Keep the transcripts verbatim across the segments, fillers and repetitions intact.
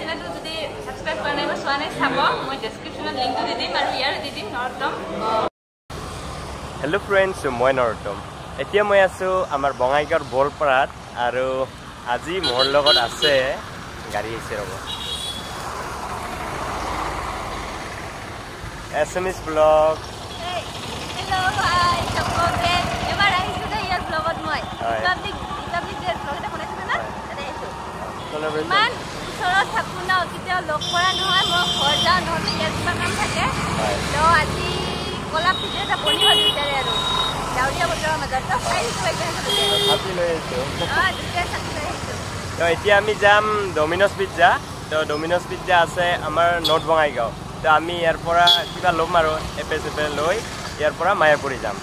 চেনেলটো যদি সাবস্ক্ৰাইব কৰা নাই বা চোৱা নাই চাব মই ডেসক্ৰিপচনত লিংকটো দি দিম আৰু ইয়াৰ দি দিম নৰতম হেল্ল' ফ্ৰেণ্ডছ মই নৰতম এতিয়া মই আছো আমাৰ বঙাইগাঁৱৰ বলপাৰাত আৰু আজি মোৰ লগত আছে গাড়ী আছে ৰব Assamese vlog hello hi सबके এবাৰ আহিছো দে ইয়াৰ ব্লগত মই পাব্লিক পাব্লিক ডে ব্লগ এটা বনাইছো না তাতে আহিছো মান ওচৰত থাকো না কেতিয়া লগ কৰা নহয় মই ঘৰ যাওঁ নহলে ইয়াত কিবা কাম থাকে তো আজি কলা পিঠা এটা বনি ভাবি বিচাৰে আৰু ডাউৰিয়া বতৰৰ মাজত তো আহিছো এতিয়া ভাবি লৈ আহিছো অ দুটা সাথে আহিছো তো এতিয়া আমি যাম ডমিন'জ পিজ্জা তো ডমিন'জ পিজ্জা আছে আমাৰ নৰ্থ বঙাইগাঁও তো আমি ইয়াৰ পৰা কিবা ল'ম আৰু এপে চেপে লৈ ইয়াৰ পৰা মায়াপুৰী যাম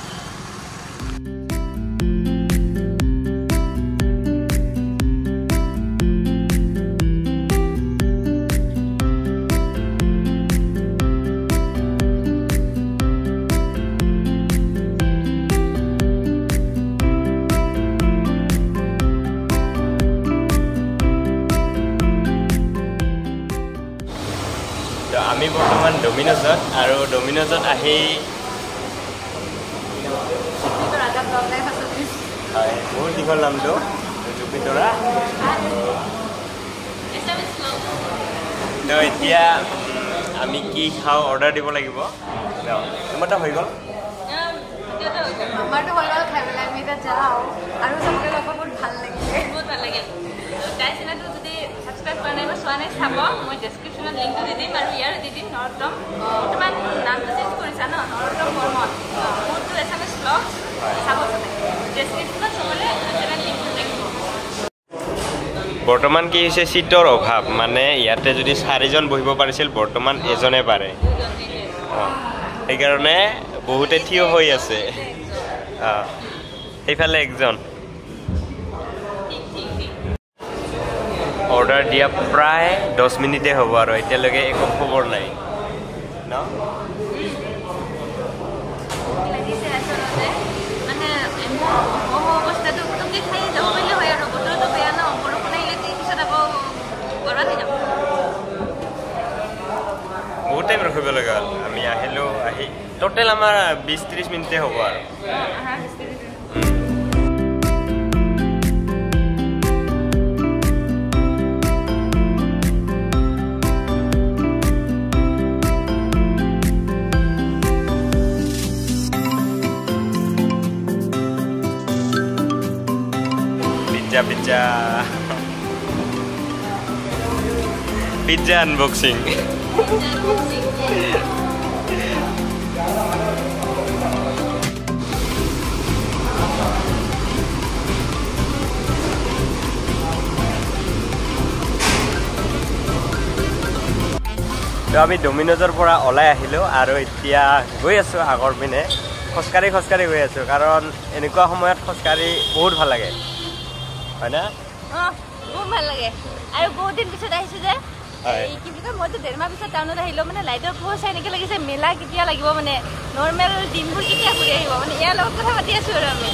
আমি বৰ্তমান ডমিন'জত আৰু ডমিন'জত আহি হয় বহুত দীঘল নামটো জুপিতৰা তো এতিয়া আমি কি খাওঁ অৰ্ডাৰ দিব লাগিব তোমাৰটা হৈ গ'ল আমাৰটো হৈ গ'ল খাই পেলাই আমি এতিয়া যাওঁ আৰু চবকে লগ বহুত ভাল লাগিলে বহুত ভাল লাগিল তাই চেনেলটো যদি সাবস্ক্ৰাইব কৰা নাই বা চোৱা নাই চাব মই ডেসক্ৰিপচনত লিংকটো দি দিম আৰু ইয়াৰ দি দিম নৰতম বৰ্তমান নামটো চেঞ্জ কৰিছা ন নৰতম বৰ্মন মোৰটো এছামিজ ব্লগ চাব চাবে ডেসক্ৰিপচনত চবলে চেনেল লিংকটো থাকিব বৰ্তমান কি হৈছে সিটৰ অভাৱ মানে ইয়াতে যদি চাৰিজন বহিব পাৰিছিল বৰ্তমান এজনে পাৰে সেইকাৰণে বহুতে থিয় হৈ আছে সেইফালে একজন অৰ্ডাৰ দিয়া প্ৰায় দহ মিনিটে হ'ব আৰু এতিয়ালৈকে একো খবৰ নাই ন বহুত টাইম ৰখিব লগা হ'ল আমি আহিলোঁ আহি টোটেল আমাৰ বিছ ত্ৰিছ মিনিটে হ'ব আৰু Pizza, pizza, pizza unboxing. তো আমি ডমিন'জৰ পৰা ওলাই আহিলোঁ আৰু এতিয়া গৈ আছোঁ আগৰ পিনে খোজকাঢ়ি খোজকাঢ়ি গৈ আছোঁ কাৰণ এনেকুৱা সময়ত খোজকাঢ়ি বহুত ভাল লাগে হয় না অঁ বহুত ভাল লাগে আৰু বহুত দিন পিছত আহিছোঁ যে এই কি বুলি কয় মইতো ডেৰ মাহ পিছত টাউনত আহিলোঁ মানে লাইটৰ পোহৰ চাই এনেকৈ লাগিছে মেলা কেতিয়া লাগিব মানে নৰ্মেল দিনবোৰ কেতিয়া ঘূৰি আহিব মানে ইয়াৰ লগত কথা পাতি আছোঁ আৰু আমি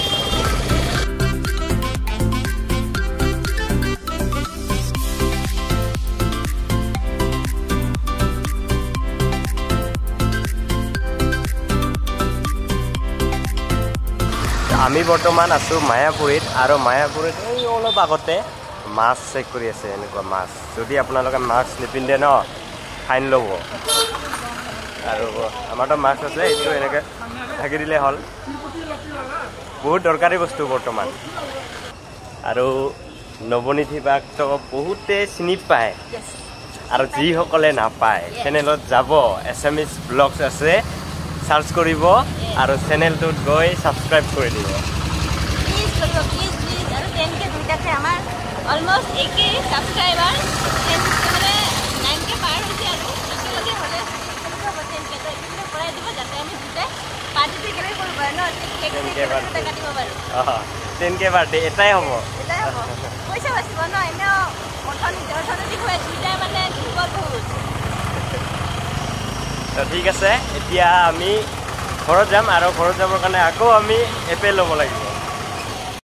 আমি বৰ্তমান আছোঁ মায়াপুৰীত আৰু মায়াপুৰীত এই অলপ আগতে মাছ চেক কৰি আছে এনেকুৱা মাছ যদি আপোনালোকে মাছ নিপিন্ধে ন ফাইন ল'ব আৰু আমাৰতো মাছ আছে এইটো এনেকৈ ঢাকি দিলে হ'ল বহুত দৰকাৰী বস্তু বৰ্তমান আৰু নৱনীতি বাকটো বহুতে চিনি পায় আৰু যিসকলে নাপায় চেনেলত যাব এছামিজ ব্লগছ আছে সার্চ করিব আর চ্যানেলটোত গৈ সাবস্ক্রাইব করে দিব প্লিজ করব প্লিজ প্লিজ আর টেন কে দুইটাতে আমার অলমোস্ট এক সাবস্ক্রাইবার মানে নাইন কে পার হইছে আর একেলগে হলে সব টেন কে তো এগুলো করাই দিব যাতে আমি দুটা পার্টিতে গেলে করব না কেক কেক কাটিব পারো হ্যাঁ টেন কে বার্থডে এটাই হবো এটাই হবো পয়সা বাঁচিব না এনে অর্থনীতি অর্থনীতি হয়ে দুইটা মানে দুর্বল বহুত তো ঠিক আছে এতিয়া আমি ঘৰত যাম আৰু ঘৰত যাবৰ কাৰণে আকৌ আমি এপে ল'ব লাগিব